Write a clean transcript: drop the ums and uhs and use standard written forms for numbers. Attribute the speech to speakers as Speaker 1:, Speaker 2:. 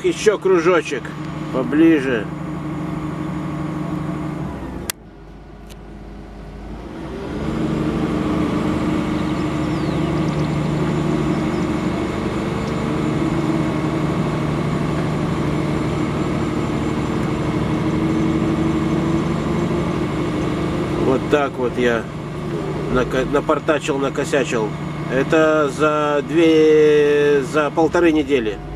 Speaker 1: еще кружочек. Поближе. Вот так вот я напортачил, накосячил. Это за 1,5 недели.